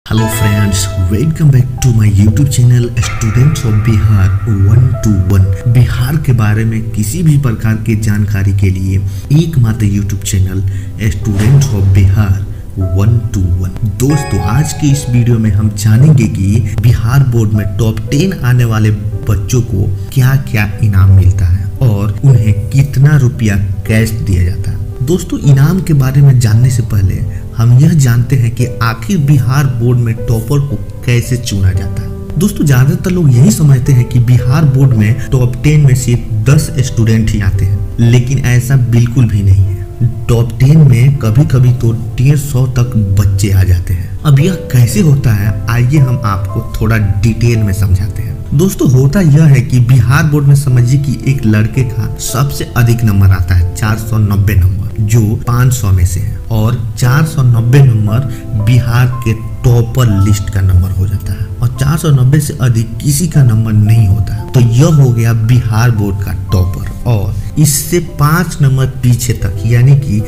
Hello friends, welcome back to my YouTube channel students of Bihar 121। Bihar के बारे में किसी भी प्रकार की जानकारी के लिए एकमात्र YouTube channel students of Bihar 121। दोस्तों, आज की इस वीडियो में हम जानेंगे कि बिहार बोर्ड में टॉप 10 आने वाले बच्चों को क्या क्या इनाम मिलता है और उन्हें कितना रुपया कैश दिया जाता है। दोस्तों, इनाम के बारे में जानने से पहले हम यह जानते हैं कि आखिर बिहार बोर्ड में टॉपर को कैसे चुना जाता है। दोस्तों, ज्यादातर लोग यही समझते हैं कि बिहार बोर्ड में टॉप 10 में सिर्फ 10 स्टूडेंट ही आते हैं, लेकिन ऐसा बिल्कुल भी नहीं है। टॉप 10 में कभी कभी तो 150 तक बच्चे आ जाते हैं। अब यह कैसे होता है, आइए हम आपको थोड़ा डिटेल में समझाते हैं। दोस्तों, होता यह है कि बिहार बोर्ड में समझिए कि एक लड़के का सबसे अधिक नंबर आता है 490 नंबर, जो 500 में से है, और 490 नंबर बिहार के टॉपर लिस्ट का नंबर हो जाता है और 490 से अधिक किसी का नंबर नहीं होता है। तो यह हो गया बिहार बोर्ड का टॉपर, और इससे 5 नंबर पीछे तक यानी कि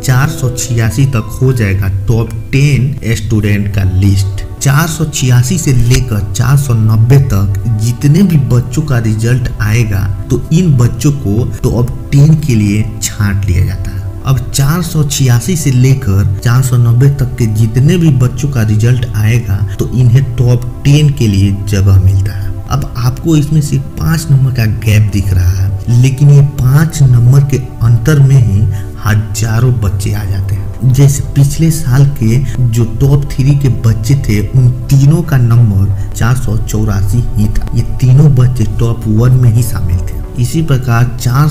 486 तक हो जाएगा टॉप 10 स्टूडेंट का लिस्ट। 486 से लेकर 490 तक जितने भी बच्चों का रिजल्ट आएगा तो इन बच्चों को टॉप 10 के लिए छांट लिया जाता है। अब 486 से लेकर 490 तक के जितने भी बच्चों का रिजल्ट आएगा तो इन्हें टॉप 10 के लिए जगह मिलता है। अब आपको इसमें से 5 नंबर का गैप दिख रहा है, लेकिन ये 5 नंबर के अंतर में ही हजारों बच्चे आ जाते हैं। जैसे पिछले साल के जो टॉप 3 के बच्चे थे, उन तीनों का नंबर 484 ही था। ये तीनों बच्चे टॉप 1 में ही शामिल थे। इसी प्रकार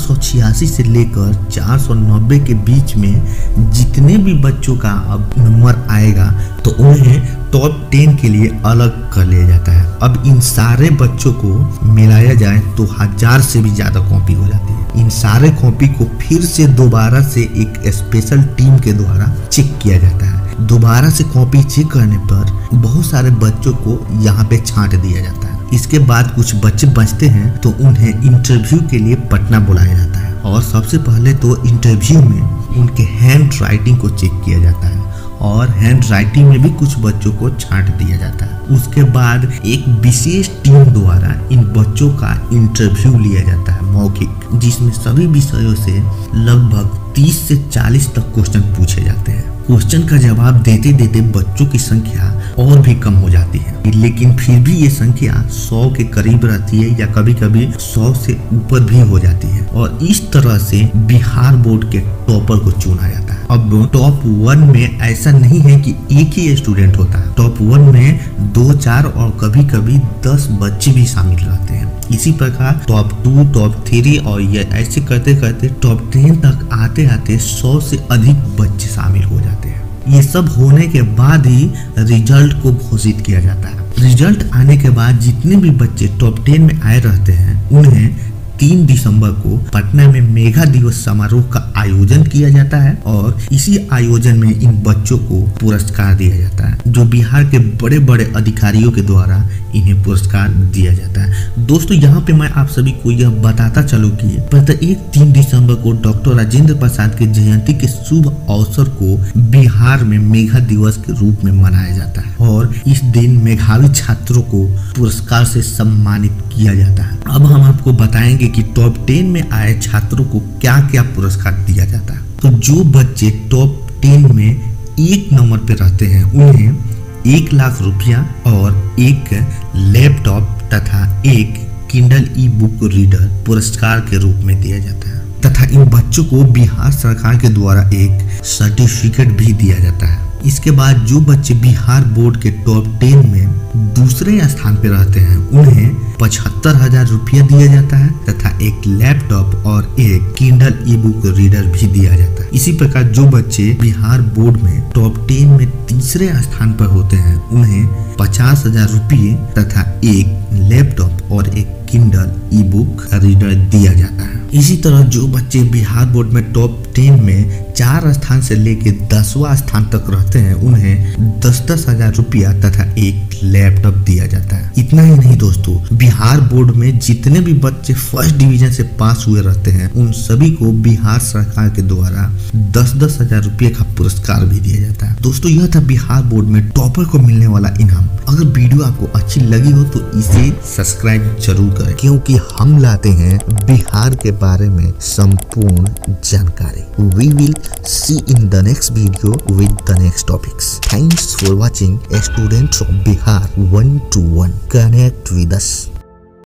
486 से लेकर 490 के बीच में जितने भी बच्चों का अब नंबर आएगा तो उन्हें टॉप 10 के लिए अलग कर लिया जाता है। अब इन सारे बच्चों को मिलाया जाए तो 1000 से भी ज्यादा कॉपी हो जाती है। इन सारे कॉपी को फिर से दोबारा से एक स्पेशल टीम के द्वारा चेक किया जाता है। दोबारा से कॉपी चेक करने पर बहुत सारे बच्चों को यहाँ पे छांट दिया जाता है। इसके बाद कुछ बच्चे बचते हैं तो उन्हें इंटरव्यू के लिए पटना बुलाया जाता है, और सबसे पहले तो इंटरव्यू में उनके हैंड राइटिंग को चेक किया जाता है और हैंड राइटिंग में भी कुछ बच्चों को छांट दिया जाता है। उसके बाद एक विशेष टीम द्वारा इन बच्चों का इंटरव्यू लिया जाता है मौखिक, जिसमें सभी विषयों से लगभग 30 से 40 तक क्वेश्चन पूछे जाते हैं। क्वेश्चन का जवाब देते देते बच्चों की संख्या और भी कम हो जाती है, लेकिन फिर भी ये संख्या 100 के करीब रहती है या कभी कभी 100 से ऊपर भी हो जाती है, और इस तरह से बिहार बोर्ड के टॉपर को चुना जाता है। अब टॉप 1 में ऐसा नहीं है कि एक ही स्टूडेंट होता है। टॉप 1 में 2, 4 और कभी कभी 10 बच्चे भी शामिल रहते हैं। इसी प्रकार टॉप 2, टॉप 3 और ये ऐसे करते करते टॉप 10 तक आते आते 100 से अधिक बच्चे शामिल हो जाते हैं। ये सब होने के बाद ही रिजल्ट को घोषित किया जाता है। रिजल्ट आने के बाद जितने भी बच्चे टॉप 10 में आए रहते हैं उन्हें 3 दिसंबर को पटना में मेगा दिवस समारोह का आयोजन किया जाता है, और इसी आयोजन में इन बच्चों को पुरस्कार दिया जाता है, जो बिहार के बड़े बड़े अधिकारियों के द्वारा इन्हें पुरस्कार दिया जाता है। दोस्तों, यहाँ पे मैं आप सभी को यह बताता चलूं कि प्रत्येक 3 दिसंबर को डॉक्टर राजेंद्र प्रसाद की जयंती के शुभ अवसर को बिहार में मेगा दिवस के रूप में मनाया जाता है, और इस दिन मेधावी छात्रों को पुरस्कार से सम्मानित किया जाता है। अब हम आपको बताएंगे कि टॉप 10 में आए छात्रों को क्या क्या पुरस्कार दिया जाता है। तो जो बच्चे टॉप 10 में 1 नंबर पे रहते हैं उन्हें 1 लाख रुपया और एक लैपटॉप तथा एक किंडल ई बुक रीडर पुरस्कार के रूप में दिया जाता है, तथा इन बच्चों को बिहार सरकार के द्वारा एक सर्टिफिकेट भी दिया जाता है। इसके बाद जो बच्चे बिहार बोर्ड के टॉप 10 में दूसरे स्थान पे रहते हैं उन्हें 75,000 रुपया दिया जाता है, तथा एक लैपटॉप और एक किंडल ई बुक रीडर भी दिया जाता है। इसी प्रकार जो बच्चे बिहार बोर्ड में टॉप 10 में तीसरे स्थान पर होते हैं उन्हें 50,000 रुपये तथा एक लैपटॉप और एक किंडल ई बुक रीडर दिया जाता है। इसी तरह जो बच्चे बिहार बोर्ड में टॉप 10 में 4 स्थान से लेकर 10वां स्थान तक रहते हैं उन्हें 10-10 हजार रुपया तथा एक लैपटॉप दिया जाता है। इतना ही नहीं दोस्तों, बिहार बोर्ड में जितने भी बच्चे फर्स्ट डिवीजन से पास हुए रहते हैं उन सभी को बिहार सरकार के द्वारा 10-10 हजार रुपये का पुरस्कार भी दिया जाता है। दोस्तों, यह था बिहार बोर्ड में टॉपर को मिलने वाला इनाम। अगर वीडियो आपको अच्छी लगी हो तो इसे सब्सक्राइब जरूर करें, क्योंकि हम लाते हैं बिहार के बारे में संपूर्ण जानकारी। We will see in the next video with the next topics. Thanks for watching. Students of Bihar 1 to 1. Connect with us.